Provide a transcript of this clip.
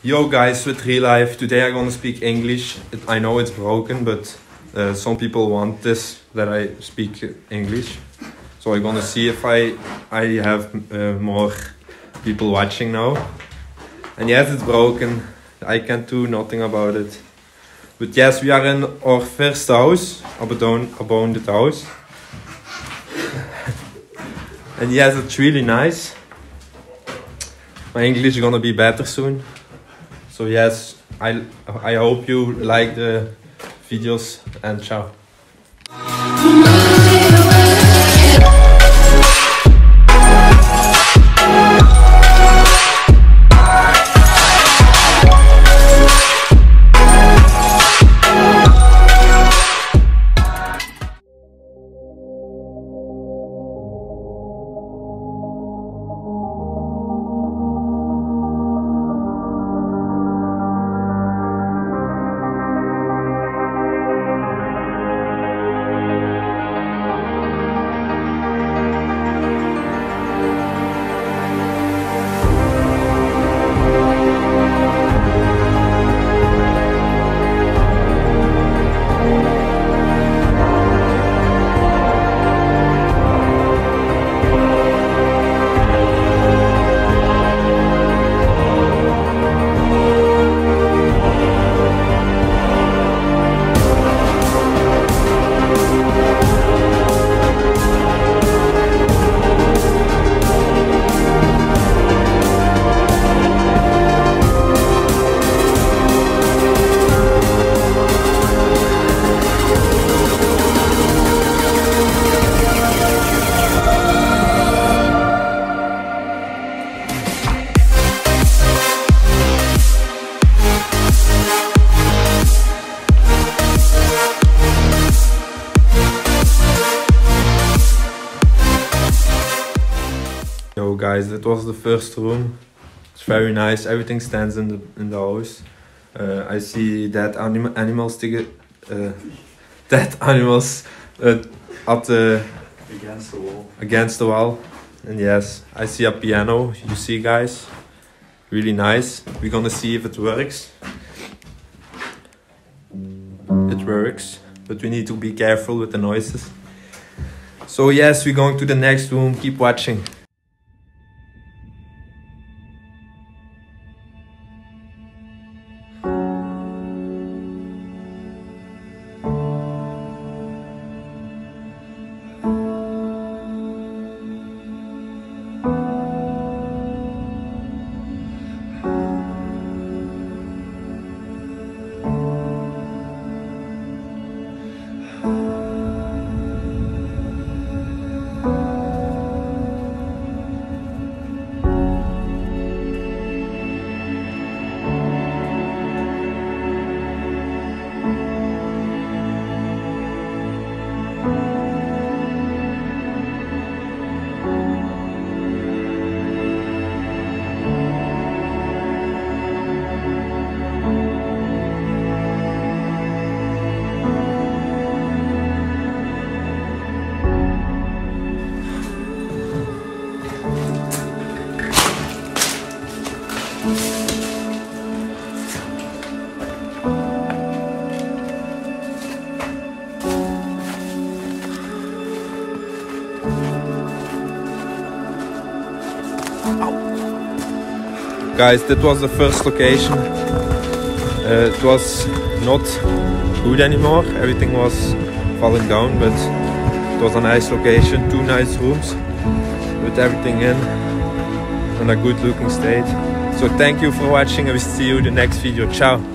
Yo guys, with Real Life, today I'm gonna speak English. I know it's broken, but some people want this, that I speak English. So I'm gonna see if I have more people watching now. And yes, it's broken. I can't do nothing about it. But yes, we are in our first house, abandoned house. And yes, it's really nice. My English is gonna be better soon. So yes, I hope you like the videos and ciao. Yo guys, that was the first room. It's very nice. Everything stands in the house. I see dead animals dead animals at the against the wall. And yes, I see a piano. You see, guys, really nice. We're gonna see if it works. It works, but we need to be careful with the noises. So yes, we're going to the next room. Keep watching. Guys, that was the first location. It was not good anymore. Everything was falling down, but it was a nice location. 2 nice rooms with everything in a good looking state. So thank you for watching. I will see you in the next video. Ciao.